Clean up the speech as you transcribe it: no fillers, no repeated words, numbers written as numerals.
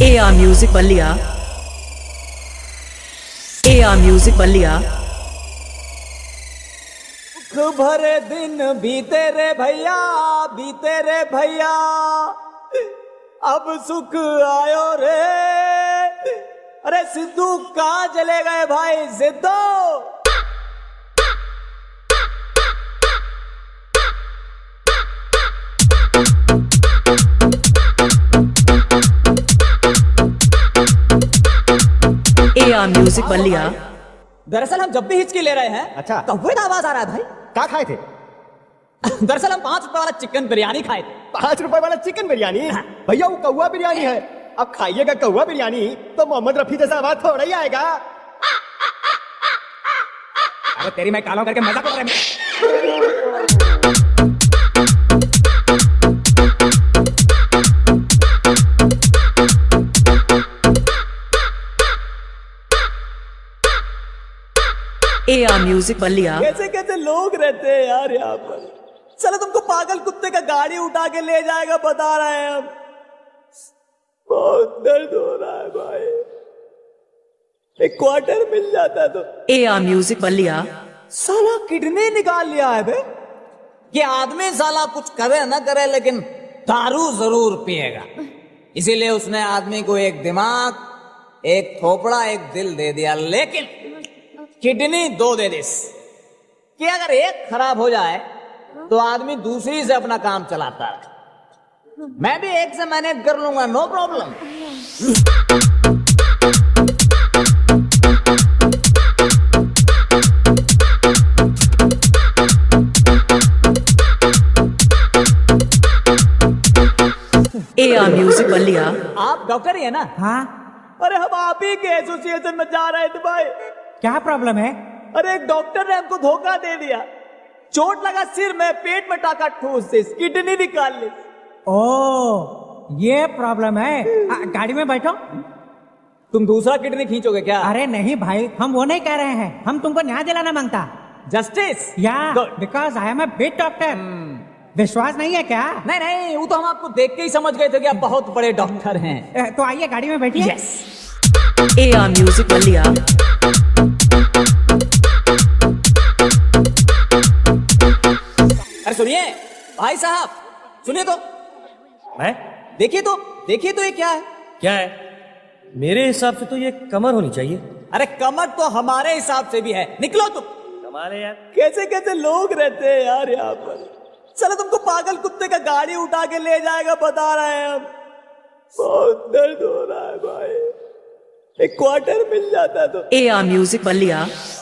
AR Music Ballia. AR Music Ballia. दुख भरे दिन बीते रे भैया, बीते रे भैया, अब सुख आयो रे। अरे सिद्धू कहाँ चले गए भाई सिद्धू? AR Music Ballia. दरअसल हम जब भी हिचकी ले रहे हैं, अच्छा, कौवे का आवाज आ रहा है भाई। क्या खाए थे? दरअसल हम 5 रुपए वाला चिकन बिरयानी खाए थे। 5 रुपए वाला चिकन बिरयानी? भैया वो कौवा बिरयानी है। अब खाइएगा कौवा बिरयानी तो मोहम्मद रफी जैसा आवाज थोड़ा ही आएगा। अरे तेरी मैं कालों करके मजाक कर रहा AR Music Ballia. कैसे कैसे लोग रहते हैं यार यहाँ पर। चलो तुमको पागल कुत्ते का गाड़ी उठा के ले जाएगा बता रहे हैं हम। बहुत दर्द हो रहा है भाई। एक क्वार्टर मिल जाता तो। AR Music Ballia. साला किडनी निकाल लिया है बे। ये आदमी साला कुछ करे ना करे लेकिन दारू जरूर पिएगा। इसीलिए उसने आदमी को एक दिमाग, एक थोपड़ा, एक दिल दे दिया, लेकिन किडनी 2 दे दिस कि अगर एक खराब हो जाए तो आदमी दूसरी से अपना काम चलाता है। मैं भी एक से मैनेज कर लूंगा, no problem. AR Music Ballia. आप डॉक्टर ही है ना? हाँ, अरे हम आप ही के एसोसिएशन में जा रहे थे भाई। क्या प्रॉब्लम है? अरे एक डॉक्टर ने हमको धोखा दे दिया। चोट लगा सिर में, पेट में टाका ठूस से किडनी निकाल ली। ओ, ये प्रॉब्लम है। गाड़ी में बैठो। तुम दूसरा किडनी खींचोगे क्या? अरे नहीं भाई, हम वो नहीं कह रहे हैं। हम तुमको न्याय दिलाना मांगता। जस्टिस? या because I am a big doctor. विश्वास नहीं है क्या? नहीं नहीं, वो तो हम आपको देख के ही समझ गए थे कि आप बहुत बड़े डॉक्टर हैं। तो आइए गाड़ी में बैठिए। यस। AR Music Ballia. अरे सुनिए भाई साहब, सुनिए तो। मैं? देखिए तो ये क्या है? क्या है? मेरे हिसाब से तो ये कमर होनी चाहिए। अरे कमर तो हमारे हिसाब से भी है। निकलो तुम। कमाल है यार। कैसे कैसे लोग रहते हैं यार यहाँ पर। चलो तुमको पागल कुत्ते का गाड़ी उठा के ले जाएगा बता रहे हैं हम। बहुत दर्द हो रहा है भाई। एक क्वार्टर मिल जाता तो। AR Music Ballia.